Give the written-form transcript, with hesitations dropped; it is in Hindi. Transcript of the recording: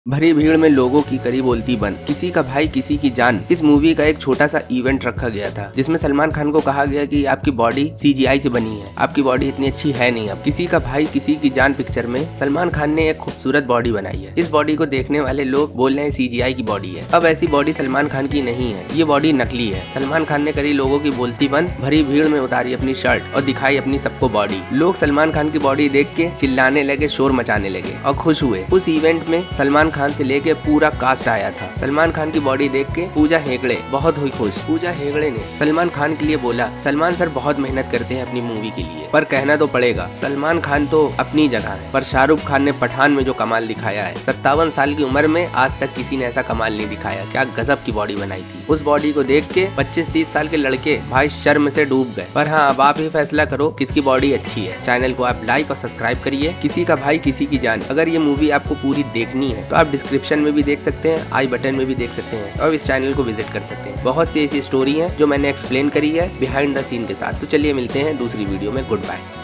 भरी भीड़ में लोगों की करी बोलती बंद, किसी का भाई किसी की जान। इस मूवी का एक छोटा सा इवेंट रखा गया था जिसमें सलमान खान को कहा गया कि आपकी बॉडी सीजीआई से बनी है, आपकी बॉडी इतनी अच्छी है नहीं। अब किसी का भाई किसी की जान पिक्चर में सलमान खान ने एक खूबसूरत बॉडी बनाई है। इस बॉडी को देखने वाले लोग बोल रहे हैं सीजीआई की बॉडी है। अब ऐसी बॉडी सलमान खान की नहीं है, ये बॉडी नकली है। सलमान खान ने करी लोगों की बोलती बंद, भरी भीड़ में उतारी अपनी शर्ट और दिखाई अपनी सबको बॉडी। लोग सलमान खान की बॉडी देख के चिल्लाने लगे, शोर मचाने लगे और खुश हुए। उस इवेंट में सलमान खान से लेके पूरा कास्ट आया था। सलमान खान की बॉडी देख के पूजा हेगड़े बहुत हुई खुश। पूजा हेगड़े ने सलमान खान के लिए बोला, सलमान सर बहुत मेहनत करते हैं अपनी मूवी के लिए, पर कहना तो पड़ेगा सलमान खान तो अपनी जगह है, पर शाहरुख खान ने पठान में जो कमाल दिखाया है, 57 साल की उम्र में आज तक किसी ने ऐसा कमाल नहीं दिखाया। क्या गजब की बॉडी बनाई थी। उस बॉडी को देख के 25-30 साल के लड़के भाई शर्म से डूब गए। पर हाँ, अब आप ही फैसला करो किसकी बॉडी अच्छी है। चैनल को आप लाइक और सब्सक्राइब करिए। किसी का भाई किसी की जान। अगर ये मूवी आपको पूरी देखनी है तो आप डिस्क्रिप्शन में भी देख सकते हैं, आई बटन में भी देख सकते हैं और इस चैनल को विजिट कर सकते हैं। बहुत सी ऐसी स्टोरी है जो मैंने एक्सप्लेन करी है बिहाइंड द सीन के साथ। तो चलिए मिलते हैं दूसरी वीडियो में। Good bye.